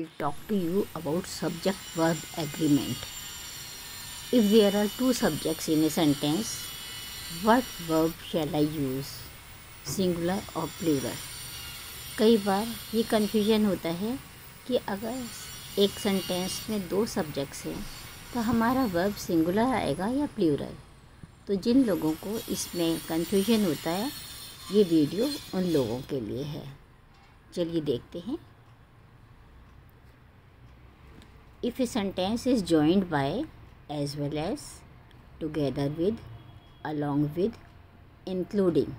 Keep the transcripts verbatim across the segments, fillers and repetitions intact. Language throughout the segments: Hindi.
will talk to you about subject-verb agreement. If there are two subjects in a sentence, what verb shall I use? Singular or plural? कई बार ये कन्फ्यूजन होता है कि अगर एक सेंटेंस में दो सब्जेक्ट्स हैं तो हमारा वर्ब सिंगुलर आएगा या प्लूरल। तो जिन लोगों को इसमें कन्फ्यूजन होता है, ये वीडियो उन लोगों के लिए है। चलिए देखते हैं। If a sentence is joined by, as well as, together with, along with, including,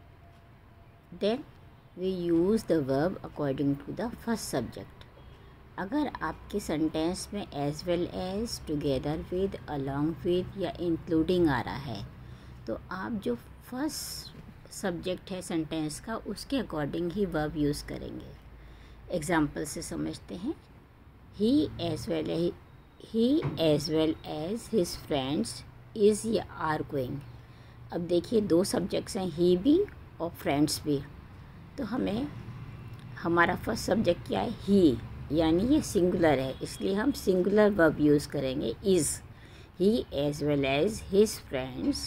then we use the verb according to the first subject. अगर आपके सेंटेंस में as well as, together with, along with या including आ रहा है तो आप जो फर्स्ट सब्जेक्ट है सेंटेंस का उसके अकॉर्डिंग ही वर्ब यूज़ करेंगे। एग्जाम्पल से समझते हैं। He as well as he as well as his friends is या are going। अब देखिए दो सब्जेक्ट्स हैं, ही भी और फ्रेंड्स भी। तो हमें हमारा फर्स्ट सब्जेक्ट क्या है? ही, यानी ये सिंगुलर है, इसलिए हम सिंगुलर वर्ब यूज़ करेंगे is. He as well as his friends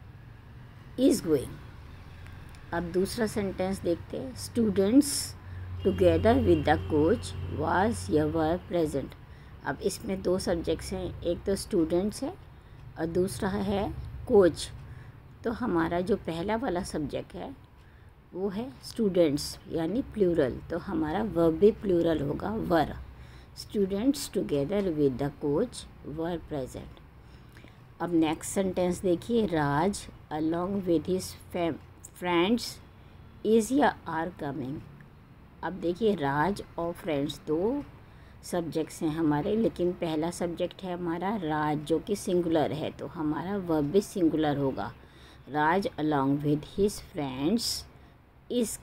is going. अब दूसरा सेंटेंस देखते हैं। Students together with the coach was या वर प्रेजेंट। अब इसमें दो सब्जेक्ट्स हैं, एक तो स्टूडेंट्स है और दूसरा है कोच। तो हमारा जो पहला वाला सब्जेक्ट है वो है स्टूडेंट्स यानी प्लूरल, तो हमारा वर्ब भी प्लूरल होगा were. Students together with the coach were present. अब नेक्स्ट सेंटेंस देखिए। Raj along with his friends is या आर कमिंग। अब देखिए राज और फ्रेंड्स दो सब्जेक्ट्स हैं हमारे, लेकिन पहला सब्जेक्ट है हमारा राज जो कि सिंगुलर है, तो हमारा वर्ब भी सिंगुलर होगा। Raj along with his friends is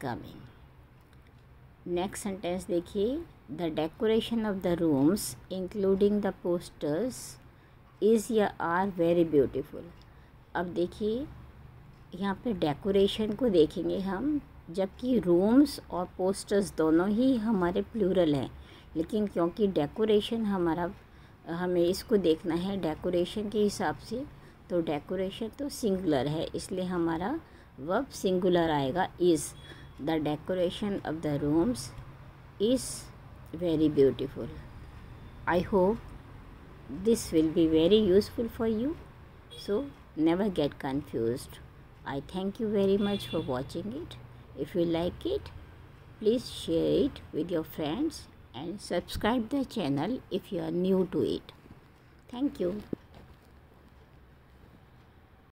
coming. Next sentence देखिए। The decoration of the rooms including the posters is या आर वेरी ब्यूटीफुल। अब देखिए यहाँ पे डेकोरेशन को देखेंगे हम, जबकि रूम्स और पोस्टर्स दोनों ही हमारे प्लूरल हैं, लेकिन क्योंकि डेकोरेशन हमारा हमें इसको देखना है डेकोरेशन के हिसाब से, तो डेकोरेशन तो सिंगुलर है, इसलिए हमारा वर्ब सिंगुलर आएगा is. The decoration of the rooms is very beautiful. I hope this will be very useful for you, so never get confused. I thank you very much for watching it. If you like it, please share it with your friends and subscribe the channel if you are new to it. Thank you.